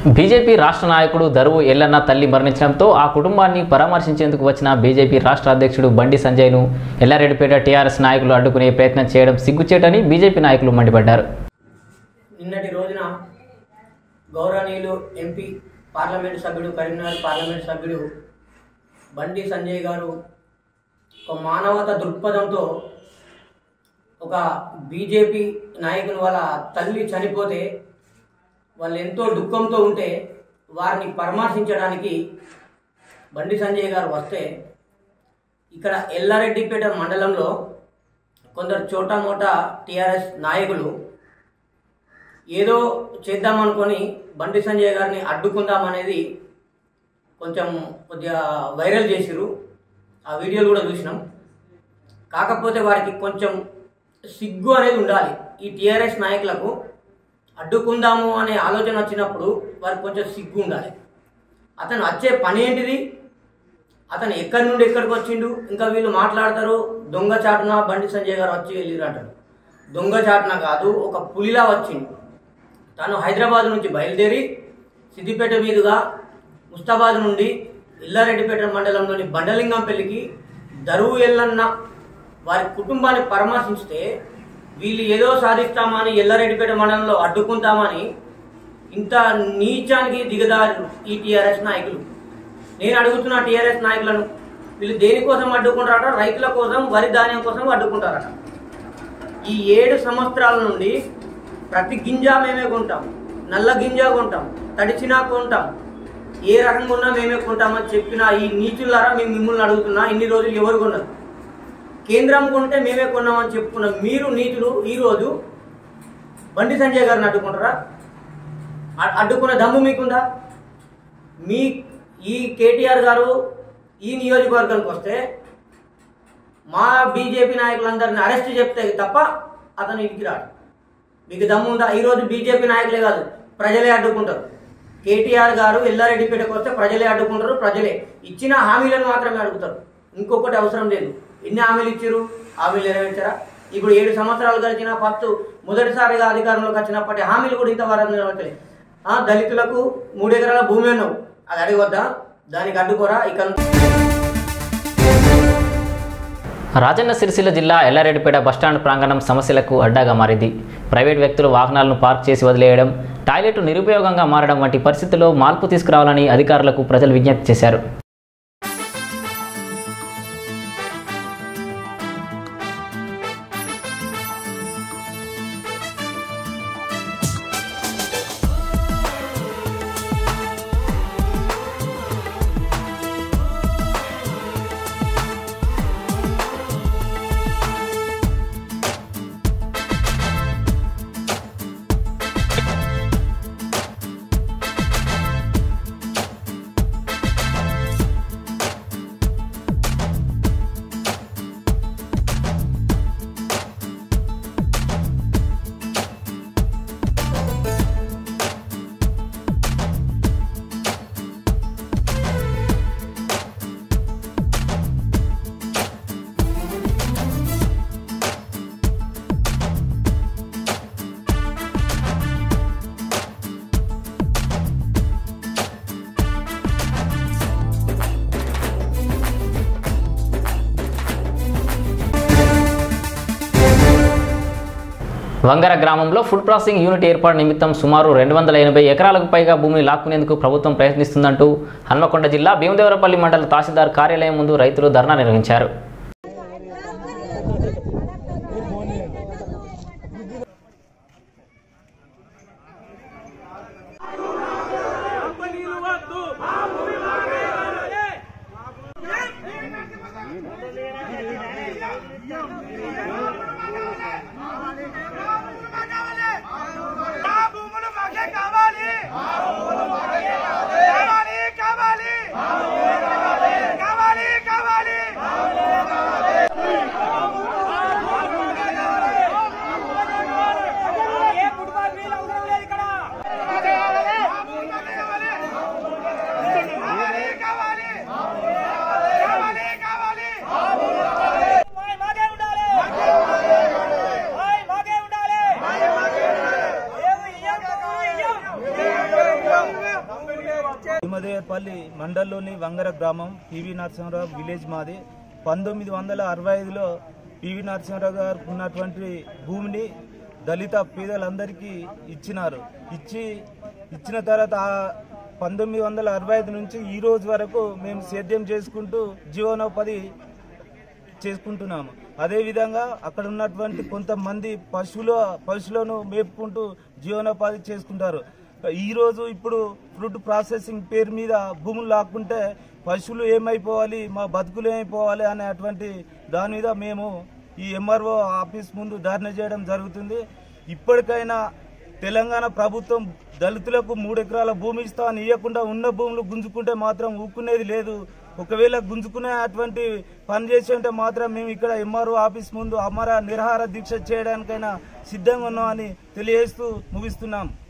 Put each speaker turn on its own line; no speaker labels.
BJP రాష్ట్ర నాయకుడు దరువు ఎల్లన్న తల్లి మరణించడంతో ఆ కుటుంబాన్ని పరామర్శించేందుకు వచ్చిన బీజేపీ రాష్ట్ర అధ్యక్షుడు బండి సంజయ్ను ఎల్లారెడ్డిపేట టీఆర్ఎస్ నాయకులు అడ్డుకునే ప్రయత్నం చేయడం సిగ్గుచేటని బీజేపీ నాయకులు మండిపడ్డారు.
నిన్నటి రోజున గౌరవనీయులు ఎంపీ పార్లమెంటు సభ్యుడు కరీంనగర్ పార్లమెంటు సభ్యుడు బండి సంజయ్ గారు ఒక మానవతా దృక్పథంతో ఒక బీజేపీ నాయకులు వాళ్ళ తల్లి చనిపోతే వాళ్ళు ఎంతో దుఃఖంతో ఉంటే వారిని పరామర్శించడానికి బండి సంజయ్ గారు వస్తే ఇక్కడ ఎల్లారెడ్డిపేట మండలంలో కొందరు చోటా మోటా టీఆర్ఎస్ నాయకులు ఏదో చేద్దామనుకొని బండి సంజయ్ గారిని అడ్డుకుందామనేది కొద్దిగా వైరల్ చేసిరు. ఆ వీడియోలు కూడా చూసినాం. కాకపోతే వారికి కొంచెం సిగ్గు అనేది ఉండాలి. ఈ టీఆర్ఎస్ నాయకులకు అడ్డుకుందాము అనే ఆలోచన వచ్చినప్పుడు వారికి కొంచెం సిగ్గు ఉండాలి. అతను వచ్చే పని ఏంటిది, అతను ఎక్కడి నుండి ఎక్కడికి వచ్చిండు, ఇంకా వీళ్ళు మాట్లాడతారు దొంగచాటున బండి సంజయ్ గారు వచ్చి వెళ్ళిరు అంటారు. దొంగచాటున కాదు, ఒక పులిలా వచ్చిండు. తను హైదరాబాద్ నుంచి బయలుదేరి సిద్దిపేట మీదుగా ముస్తాబాద్ నుండి ఎల్లారెడ్డిపేట మండలంలోని బండలింగంపల్లికి దరువు ఎల్లన్న వారి కుటుంబాన్ని పరామర్శిస్తే వీళ్ళు ఏదో సాధిస్తామని ఎల్లారెడ్డిపేట మండలంలో అడ్డుకుంటామని ఇంత నీచానికి దిగదారు ఈ టీఆర్ఎస్ నాయకులు. నేను అడుగుతున్న టీఆర్ఎస్ నాయకులను, వీళ్ళు దేనికోసం అడ్డుకుంటారట? రైతుల కోసం, వరి ధాన్యం కోసం అడ్డుకుంటారట. ఈ 7 సంవత్సరాల నుండి ప్రతి గింజ మేమే కొంటాం, నల్ల గింజ కొంటాం, తడిచినా కొంటాం, ఏ రకంగా ఉన్నా మేమే కొంటామని చెప్పిన ఈ నీచులారా మేము మిమ్మల్ని అడుగుతున్నా, ఇన్ని రోజులు ఎవరు కొన్నారు? కేంద్రం కొంటే మేమే కొన్నామని చెప్పుకున్న మీరు నీచులు ఈరోజు బండి సంజయ్ గారిని అడ్డుకుంటారా? అడ్డుకున్న దమ్ము మీకుందా? ఈ కేటీఆర్ గారు ఈ నియోజకవర్గానికి వస్తే మా బీజేపీ నాయకులందరినీ అరెస్ట్ చెప్తే తప్ప అతను ఇంటికి రాడు. మీకు దమ్ము ఉందా? ఈరోజు బీజేపీ నాయకులే కాదు, ప్రజలే అడ్డుకుంటారు. కేటీఆర్ గారు ఎల్లారెడ్డిపేటకు వస్తే ప్రజలే అడ్డుకుంటారు. ప్రజలే ఇచ్చిన హామీలను మాత్రమే అడుగుతారు, ఇంకొకటి అవసరం లేదు. ఎన్ని హామీలు ఇచ్చారు? హామీలు నెరవేర్చారా? ఇప్పుడు 7 సంవత్సరాలు గడిచిన మొదటిసారిగా అధికారంలోకి వచ్చినప్పటి హామీలు కూడా ఇంతవరకు నెరవేర్చలేదు. దళితులకు 3 ఎకరాల భూమి అన్నావు, అది అడగవద్దా? దానికి అడ్డుకోరా? ఇక
రాజన్న సిరిసిల్ల జిల్లా ఎల్లారెడ్డిపేట బస్టాండ్ ప్రాంగణం సమస్యలకు అడ్డాగా మారింది. ప్రైవేట్ వ్యక్తులు వాహనాలను పార్క్ చేసి వదిలేయడం, టాయిలెట్ నిరుపయోగంగా మారడం వంటి పరిస్థితుల్లో మార్పు తీసుకురావాలని అధికారులకు ప్రజలు విజ్ఞప్తి చేశారు. వంగర గ్రామంలో ఫుడ్ ప్రాసెసింగ్ యూనిట్ ఏర్పాటు నిమిత్తం సుమారు 280 ఎకరాలకు పైగా భూమిని లాక్కునేందుకు ప్రభుత్వం ప్రయత్నిస్తుందంటూ హన్మకొండ జిల్లా భీమదేవరపల్లి మండల తహసీల్దార్ కార్యాలయం ముందు రైతులు ధర్నా నిర్వహించారు.
భీమదేవపల్లి మండలంలోని వంగర గ్రామం పివి నరసింహరావు విలేజ్ మాది. 1965లో పివి నరసింహరావు గారు ఉన్నటువంటి భూమిని దళిత పేదలందరికీ ఇచ్చినారు. ఇచ్చిన తర్వాత 1965 నుంచి ఈ రోజు వరకు మేము సేద్యం చేసుకుంటూ జీవనోపాధి చేసుకుంటున్నాము. అదేవిధంగా అక్కడ ఉన్నటువంటి కొంతమంది పశువులను మేపుకుంటూ జీవనోపాధి చేసుకుంటారు. ఈరోజు ఇప్పుడు ఫ్రూట్ ప్రాసెసింగ్ పేరు మీద భూములు లాక్కుంటే పశువులు ఏమైపోవాలి, మా బతుకులు ఏమైపోవాలి అనేటువంటి దాని మీద మేము ఈ ఎంఆర్ఓ ఆఫీస్ ముందు ధర్నా చేయడం జరుగుతుంది. ఇప్పటికైనా తెలంగాణ ప్రభుత్వం దళితులకు 3 ఎకరాల భూమి ఇస్తామని ఇవ్వకుండా ఉన్న భూములు గుంజుకుంటే మాత్రం ఊక్కునేది లేదు. ఒకవేళ గుంజుకునే అటువంటి పని చేసి ఉంటే మాత్రం మేము ఇక్కడ ఎంఆర్ఓ ఆఫీస్ ముందు అమర నిరాహార దీక్ష చేయడానికైనా సిద్ధంగా ఉన్నామని తెలియజేస్తూ ముగిస్తున్నాం.